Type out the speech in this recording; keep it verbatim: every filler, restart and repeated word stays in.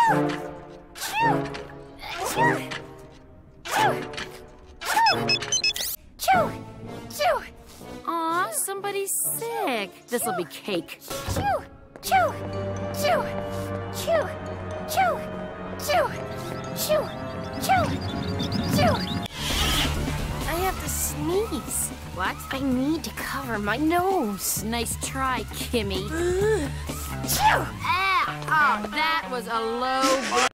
Aw, somebody's sick. This'll be cake. Chew, chew, chew, chew, chew, chew, chew, chew, chew. I have to sneeze. What? I need to cover my nose. Nice try, Kimmy. Chew. Ah! Oh, that was a low...